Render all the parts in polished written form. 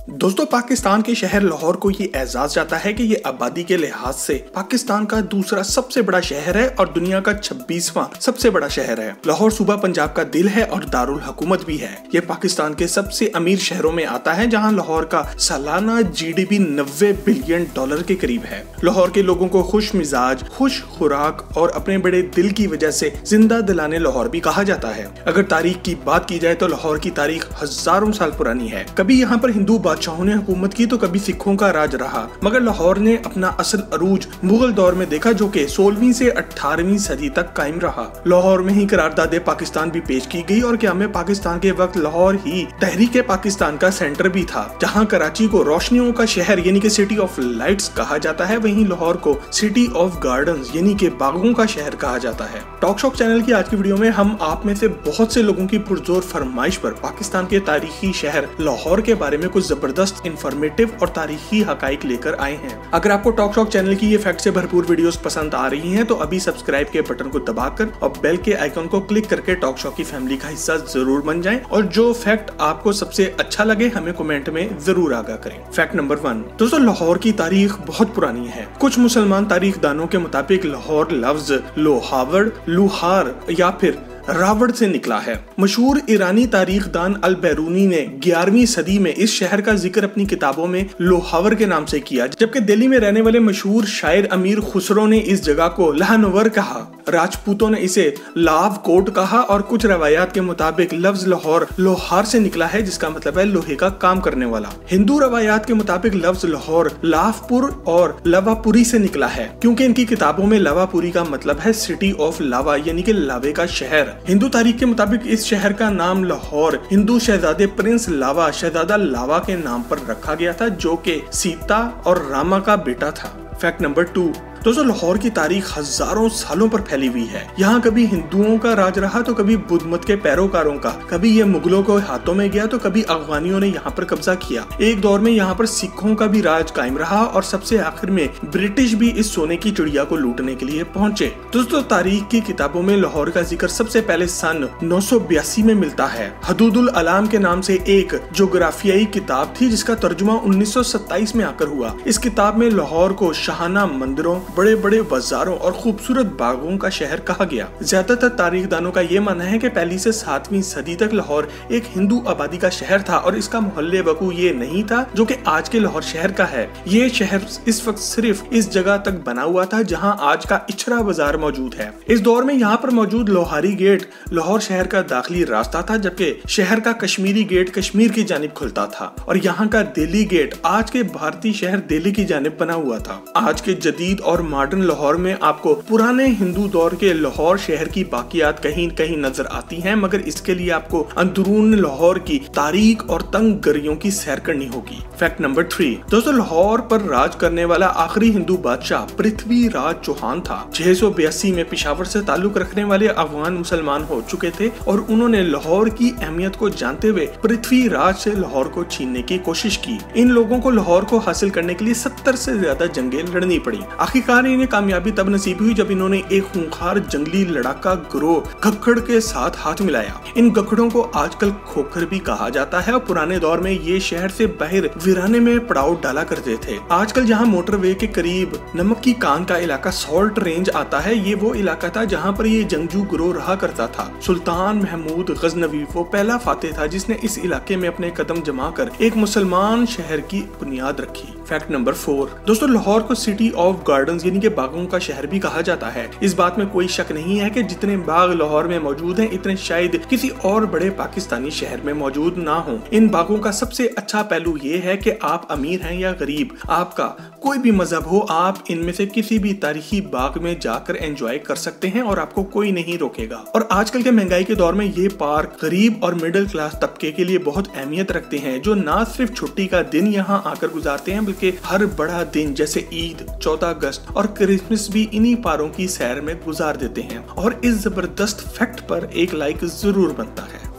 दोस्तों, पाकिस्तान के शहर लाहौर को ये एजाज जाता है कि ये आबादी के लिहाज से पाकिस्तान का दूसरा सबसे बड़ा शहर है और दुनिया का 26वां सबसे बड़ा शहर है। लाहौर सूबा पंजाब का दिल है और दारुल हुकूमत भी है। ये पाकिस्तान के सबसे अमीर शहरों में आता है, जहां लाहौर का सालाना जीडीपी 90 बिलियन डॉलर के करीब है। लाहौर के लोगों को खुश मिजाज, खुश खुराक और अपने बड़े दिल की वजह से जिंदा दिलाने लाहौर भी कहा जाता है। अगर तारीख की बात की जाए तो लाहौर की तारीख हजारों साल पुरानी है। कभी यहाँ पर हिंदू बादशाहों ने हुकूमत की तो कभी सिखों का राज रहा, मगर लाहौर ने अपना असल अरूज मुगल दौर में देखा, जो कि 16वीं से 18वीं सदी तक कायम रहा। लाहौर में ही करारदादे पाकिस्तान भी पेश की गई और क़याम पाकिस्तान के वक्त लाहौर ही तहरीके पाकिस्तान का सेंटर भी था। जहाँ कराची को रोशनियों का शहर यानी कि सिटी ऑफ लाइट्स कहा जाता है, वहीं लाहौर को सिटी ऑफ गार्डन्स यानी कि बागों का शहर कहा जाता है। टॉक शॉक चैनल की आज की वीडियो में हम आप में से बहुत से लोगों की पुरजोर फरमाइश पर पाकिस्तान के तारीखी शहर लाहौर के बारे में कुछ जबरदस्त इंफॉर्मेटिव और तारीखी हकाइक लेकर आए हैं। अगर आपको टॉक शॉक चैनल की ये फैक्ट से भरपूर वीडियोस पसंद आ रही हैं तो अभी सब्सक्राइब के बटन को दबाकर और बेल के आइकन को क्लिक करके टॉक शॉक की फैमिली का हिस्सा जरूर बन जाएं और जो फैक्ट आपको सबसे अच्छा लगे हमें कमेंट में जरूर आगाह करें। फैक्ट नंबर 1, दोस्तों लाहौर की तारीख बहुत पुरानी है। कुछ मुसलमान तारीखदानों के मुताबिक लाहौर लफ्ज लोहावड़, लुहार या फिर रावड़ से निकला है। मशहूर ईरानी तारीखदान अल बैरूनी ने 11वीं सदी में इस शहर का जिक्र अपनी किताबों में लोहावर के नाम से किया, जबकि दिल्ली में रहने वाले मशहूर शायर अमीर खुसरो ने इस जगह को लहनवर कहा। राजपूतों ने इसे लाव कोट कहा और कुछ रवायात के मुताबिक लफ्ज लाहौर लोहार से निकला है, जिसका मतलब है लोहे का काम करने वाला। हिंदू रवायात के मुताबिक लफ्ज लाहौर लावपुर और लवापुरी से निकला है, क्योंकि इनकी किताबों में लवापुरी का मतलब है सिटी ऑफ लावा यानी कि लावे का शहर। हिंदू तारीख के मुताबिक इस शहर का नाम लाहौर हिंदू शहजादे प्रिंस लावा शहजादा लावा के नाम पर रखा गया था, जो कि सीता और रामा का बेटा था। फैक्ट नंबर 2, दोस्तों लाहौर की तारीख हजारों सालों पर फैली हुई है। यहाँ कभी हिंदुओं का राज रहा तो कभी बुद्ध मत के पैरोकारों का, कभी ये मुगलों के हाथों में गया तो कभी अफगानियों ने यहाँ पर कब्जा किया। एक दौर में यहाँ पर सिखों का भी राज कायम रहा और सबसे आखिर में ब्रिटिश भी इस सोने की चिड़िया को लूटने के लिए पहुंचे। दोस्तों तारीख की किताबों में लाहौर का जिक्र सबसे पहले सन 982 में मिलता है। हदूदुल अलाम के नाम से एक जोग्राफियाई किताब थी, जिसका तर्जुमा 1927 में आकर हुआ। इस किताब में लाहौर को शाहाना मंदिरों, बड़े बड़े बाजारों और खूबसूरत बागों का शहर कहा गया। ज्यादातर तारीखदानों का ये मानना है कि पहली से 7वीं सदी तक लाहौर एक हिंदू आबादी का शहर था और इसका मोहल्ले वकू ये नहीं था जो कि आज के लाहौर शहर का है। ये शहर इस वक्त सिर्फ इस जगह तक बना हुआ था जहां आज का इचरा बाजार मौजूद है। इस दौर में यहाँ पर मौजूद लोहारी गेट लाहौर शहर का दाखिली रास्ता था, जबकि शहर का कश्मीरी गेट कश्मीर की जानिब खुलता था और यहाँ का दिल्ली गेट आज के भारतीय शहर दिल्ली की जानिब बना हुआ था। आज के जदीद और मॉडर्न लाहौर में आपको पुराने हिंदू दौर के लाहौर शहर की बाकियात कहीं कहीं नजर आती हैं, मगर इसके लिए आपको अंदरून लाहौर की तारीख और तंग गरियों की सैर करनी होगी। फैक्ट नंबर 3, दोस्तों लाहौर पर राज करने वाला आखिरी हिंदू बादशाह पृथ्वीराज चौहान था। 682 में पेशावर से ताल्लुक रखने वाले अफगान मुसलमान हो चुके थे और उन्होंने लाहौर की अहमियत को जानते हुए पृथ्वीराज से लाहौर को छीनने की कोशिश की। इन लोगों को लाहौर को हासिल करने के लिए 70 से ज्यादा जंगें लड़नी पड़ी। आखिरकार इन्हें कामयाबी तब नसीब हुई जब इन्होंने एक खूंखार जंगली लड़ाका गिरोह गखड़ के साथ हाथ मिलाया। इन गखड़ों को आजकल खोखर भी कहा जाता है और पुराने दौर में ये शहर से बाहर वीराने में पड़ाव डाला करते थे। आजकल जहाँ मोटरवे के करीब नमक की कान का इलाका सॉल्ट रेंज आता है, ये वो इलाका था जहाँ पर ये जंगजू गिरोह रहा करता था। सुल्तान महमूद गजनवी वो पहला फातेह था जिसने इस इलाके में अपने कदम जमा कर एक मुसलमान शहर की बुनियाद रखी। फैक्ट नंबर 4, दोस्तों लाहौर को सिटी ऑफ गार्डन्स यानी कि बागों का शहर भी कहा जाता है। इस बात में कोई शक नहीं है कि जितने बाग लाहौर में मौजूद हैं, इतने शायद किसी और बड़े पाकिस्तानी शहर में मौजूद ना हो। इन बागों का सबसे अच्छा पहलू ये है कि आप अमीर हैं या गरीब, आपका कोई भी मजहब हो, आप इनमें से किसी भी तारीखी बाग में जाकर एंजॉय कर सकते हैं और आपको कोई नहीं रोकेगा। और आजकल के महंगाई के दौर में ये पार्क गरीब और मिडिल क्लास तबके के लिए बहुत अहमियत रखते हैं, जो ना सिर्फ छुट्टी का दिन यहाँ आकर गुजारते हैं बल्कि हर बड़ा दिन जैसे ईद, 14 अगस्त और क्रिसमस भी इन्हीं पारों की सैर में गुजार देते हैं। और इस जबरदस्त फैक्ट पर एक लाइक जरूर बनता है।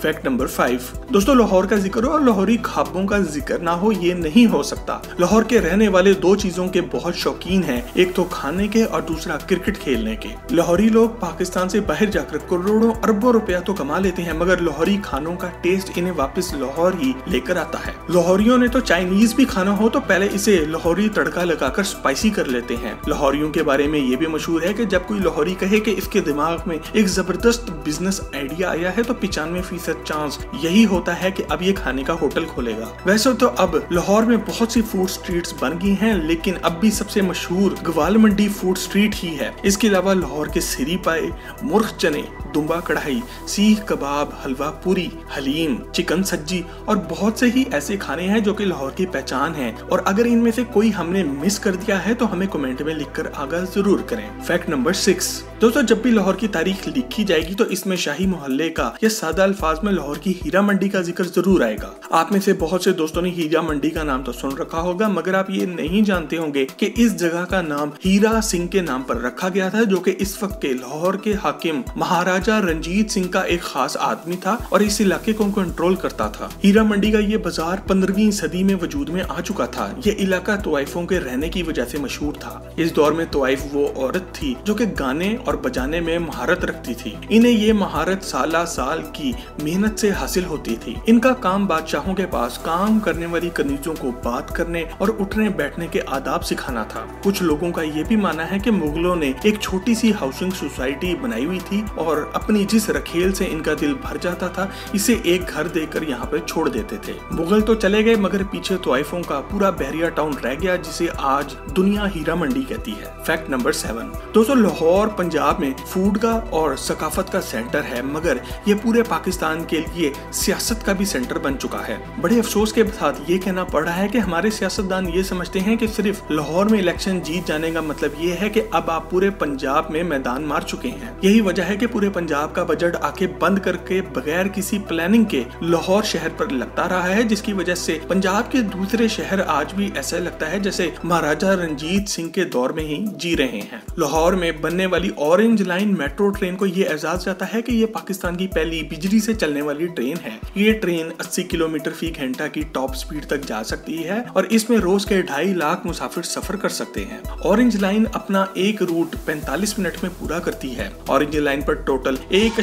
फैक्ट नंबर 5, दोस्तों लाहौर का जिक्र हो और लाहौरी ख्वाबों का जिक्र ना हो ये नहीं हो सकता। लाहौर के रहने वाले दो चीजों के बहुत शौकीन हैं, एक तो खाने के और दूसरा क्रिकेट खेलने के। लाहौरी लोग पाकिस्तान से बाहर जाकर करोड़ों अरबों रुपया तो कमा लेते हैं, मगर लाहौरी खानों का टेस्ट इन्हें वापस लाहौर ही लेकर आता है। लाहौरियों ने तो चाइनीज भी खाना हो तो पहले इसे लाहौरी तड़का लगाकर स्पाइसी कर लेते हैं। लाहौरियों के बारे में ये भी मशहूर है कि जब कोई लाहौरी कहे कि इसके दिमाग में एक जबरदस्त बिजनेस आइडिया आया है तो 95% चांस यही होता है कि अब ये खाने का होटल खोलेगा। वैसे तो अब लाहौर में बहुत सी फूड स्ट्रीट्स बन गई हैं, लेकिन अब भी सबसे मशहूर ग्वाल मंडी फूड स्ट्रीट ही है। इसके अलावा लाहौर के सिरी पाए, मुर्ख चने, दुम्बा कढ़ाई, सीख कबाब, हलवा पूरी, हलीम, चिकन सज्जी और बहुत से ही ऐसे खाने हैं जो कि लाहौर की पहचान है। और अगर इनमें से कोई हमने मिस कर दिया है तो हमें कमेंट में लिखकर आगाह जरूर करें। फैक्ट नंबर 6, दोस्तों जब भी लाहौर की तारीख लिखी जाएगी तो इसमें शाही मोहल्ले का या सादा अल्फाज में लाहौर की हीरा मंडी का जिक्र जरूर आएगा। आप में से बहुत से दोस्तों ने हीरा मंडी का नाम तो सुन रखा होगा, मगर आप ये नहीं जानते होंगे कि इस जगह का नाम हीरा सिंह के नाम पर रखा गया था, जो कि इस वक्त के लाहौर के हाकिम महाराजा रंजीत सिंह का एक खास आदमी था और इस इलाके को कंट्रोल करता था। हीरा मंडी का ये बाजार 15वीं सदी में वजूद में आ चुका था। ये इलाका तवाइफों के रहने की वजह से मशहूर था। इस दौर में तवाइफ वो औरत थी जो कि गाने और बजाने में महारत रखती थी। इन्हें ये महारत साल की मेहनत से हासिल होती थी। इनका काम बादशाहों के पास काम करने वाली कनीजों को बात करने और उठने बैठने के आदाब सिखाना था। कुछ लोगों का ये भी मानना है कि मुगलों ने एक छोटी सी हाउसिंग सोसाइटी बनाई हुई थी और अपनी जिस रखेल से इनका दिल भर जाता था इसे एक घर देकर यहाँ पे छोड़ देते थे। मुगल तो चले गए मगर पीछे तवाइफों का पूरा बहरिया टाउन रह गया, जिसे आज दुनिया हीरा मंडी कहती है। फैक्ट नंबर 7, दोस्तों लाहौर पंजाब में फूड का और सकाफत का सेंटर है, मगर ये पूरे पाकिस्तान के लिए सियासत का भी सेंटर बन चुका है। बड़े अफसोस के साथ ये कहना पड़ रहा है कि हमारे सियासतदान ये समझते हैं कि सिर्फ लाहौर में इलेक्शन जीत जाने का मतलब ये है कि अब आप पूरे पंजाब में मैदान मार चुके हैं। यही वजह है कि पूरे पंजाब का बजट आंखें बंद करके बगैर किसी प्लानिंग के लाहौर शहर पर लगता रहा है, जिसकी वजह से पंजाब के दूसरे शहर आज भी ऐसा लगता है जैसे महाराजा रंजीत सिंह के दौर में ही जी रहे हैं। लाहौर में बनने वाली ऑरेंज लाइन मेट्रो ट्रेन को ये एजाज जाता है कि ये पाकिस्तान की पहली बिजली से चलने वाली ट्रेन है। ये ट्रेन 80 किलोमीटर फी घंटा की टॉप स्पीड तक जा सकती है और इसमें रोज के 2.5 लाख मुसाफिर सफर कर सकते हैं। ऑरेंज लाइन अपना एक रूट 45 मिनट में पूरा करती है। ऑरेंज लाइन पर टोटल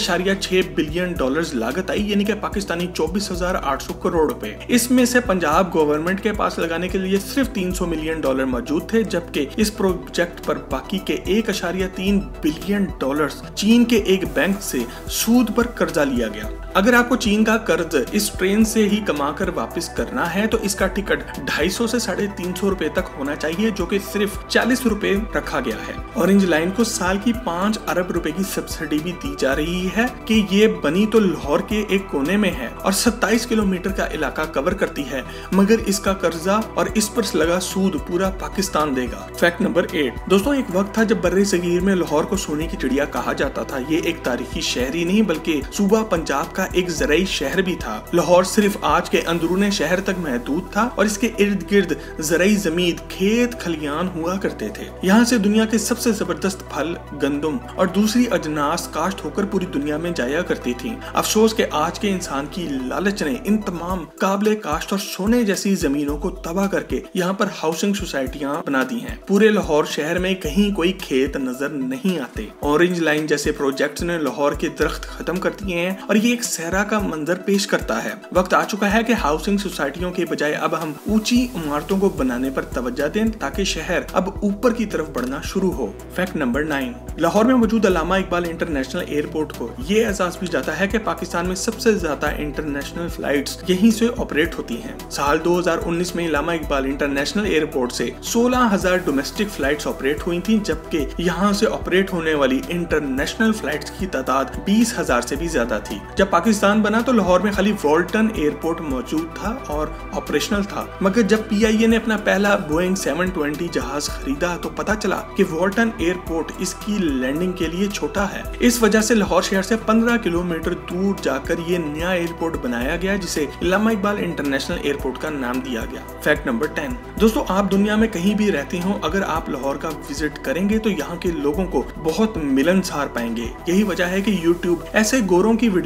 1.6 बिलियन डॉलर्स लागत आई, यानी कि पाकिस्तानी 24,800 करोड़ रुपए। इसमें से पंजाब गवर्नमेंट के पास लगाने के लिए सिर्फ 300 मिलियन डॉलर मौजूद थे, जबकि इस प्रोजेक्ट पर बाकी के 1.3 बिलियन डॉलर्स चीन के एक बैंक से सूद पर कर्जा लिया गया। अगर आपको चीन का कर्ज इस ट्रेन से ही कमाकर वापस करना है तो इसका टिकट 250 से 350 रुपए तक होना चाहिए, जो कि सिर्फ 40 रुपए रखा गया है। ऑरेंज लाइन को साल की 5 अरब रुपए की सब्सिडी भी दी जा रही है कि ये बनी तो लाहौर के एक कोने में है और 27 किलोमीटर का इलाका कवर करती है, मगर इसका कर्जा और इस पर लगा सूद पूरा पाकिस्तान देगा। फैक्ट नंबर 8, दोस्तों एक वक्त था जब बर्रे सगीर में लाहौर को सोने की चिड़िया कहा जाता था। ये एक तारीखी शहर ही नहीं बल्कि सूबा पंजाब का एक ज़राई शहर भी था। लाहौर सिर्फ आज के अंदरूने शहर तक महदूद था और इसके इर्द गिर्द ज़राई ज़मीन, खेत खलियान हुआ करते थे। यहाँ से दुनिया के सबसे जबरदस्त फल, गंदम और दूसरी अजनास काश्त होकर पूरी दुनिया में जाया करती थी। अफसोस के आज के इंसान की लालच ने इन तमाम काबिले काश्त और सोने जैसी जमीनों को तबाह करके यहाँ पर हाउसिंग सोसाइटियाँ बना दी हैं। पूरे लाहौर शहर में कहीं कोई खेत नजर नहीं आते। ऑरेंज लाइन जैसे प्रोजेक्ट्स ने लाहौर के दरख्त खत्म कर दिए हैं और ये एक सहरा का मंजर पेश करता है। वक्त आ चुका है कि हाउसिंग सोसाइटियों के बजाय अब हम ऊंची इमारतों को बनाने पर तवज्जो दें ताकि शहर अब ऊपर की तरफ बढ़ना शुरू हो। फैक्ट नंबर 9, लाहौर में मौजूद अल्लामा इकबाल इंटरनेशनल एयरपोर्ट को ये एहसास भी जाता है कि पाकिस्तान में सबसे ज्यादा इंटरनेशनल फ्लाइट्स यहीं से ऑपरेट होती हैं। साल 2019 में अल्लामा इकबाल इंटरनेशनल एयरपोर्ट से 16,000 डोमेस्टिक फ्लाइट्स ऑपरेट हुई थी, जबकि यहाँ से ऑपरेट होने वाली इंटरनेशनल फ्लाइट्स की तादाद 20,000 से भी ज्यादा थी। जब पाकिस्तान बना तो लाहौर में खाली वॉल्टन एयरपोर्ट मौजूद था और ऑपरेशनल था, मगर जब PIA ने अपना पहला बोइंग 720 जहाज खरीदा तो पता चला कि वॉल्टन एयरपोर्ट इसकी लैंडिंग के लिए छोटा है। इस वजह से लाहौर शहर से 15 किलोमीटर दूर जाकर ये नया एयरपोर्ट बनाया गया, जिसे अल्लामा इकबाल इंटरनेशनल एयरपोर्ट का नाम दिया गया। फैक्ट नंबर 10, दोस्तों आप दुनिया में कहीं भी रहते हो, अगर आप लाहौर का विजिट करेंगे तो यहाँ के लोगों को बहुत मिलनसार पाएंगे। यही वजह है कि YouTube ऐसे गोरों की वीडियो से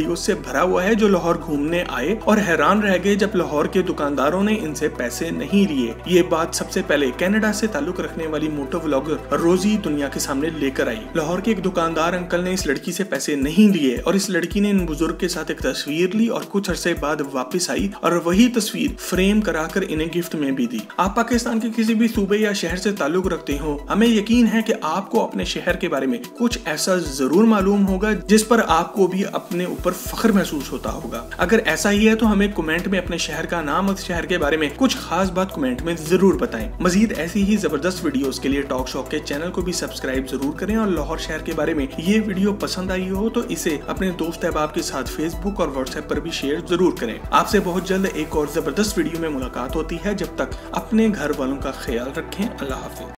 भरा हुआ है जो लाहौर घूमने आए और हैरान रह गए जब लाहौर के दुकानदारों ने इनसे पैसे नहीं लिए। ये बात सबसे पहले कनाडा से ताल्लुक रखने वाली मोटो व्लॉगर रोजी दुनिया के सामने लेकर आई। लाहौर के एक दुकानदार अंकल ने इस लड़की से पैसे नहीं लिए और इस लड़की ने इन बुजुर्ग के साथ एक तस्वीर ली और कुछ अरसे बाद वापस आई और वही तस्वीर फ्रेम कराकर इन्हें गिफ्ट में भी दी। आप पाकिस्तान के किसी भी सूबे या शहर से ताल्लुक रखते हो, हमें यकीन है कि आपको अपने शहर के बारे में कुछ ऐसा जरूर मालूम होगा जिस पर आपको भी अपने ऊपर फख्र महसूस होता होगा। अगर ऐसा ही है तो हमें कमेंट में अपने शहर का नाम और शहर के बारे में कुछ खास बात कमेंट में जरूर बताएं। मजीद ऐसी ही जबरदस्त वीडियोस के लिए टॉक शॉक के चैनल को भी सब्सक्राइब जरूर करें और लाहौर शहर के बारे में ये वीडियो पसंद आई हो तो इसे अपने दोस्त अहबाब के साथ फेसबुक और व्हाट्सएप पर भी शेयर जरूर करें। आपसे बहुत जल्द एक और जबरदस्त वीडियो में मुलाकात होती है। जब तक अपने घर वालों का ख्याल रखें। अल्लाह हाफिज।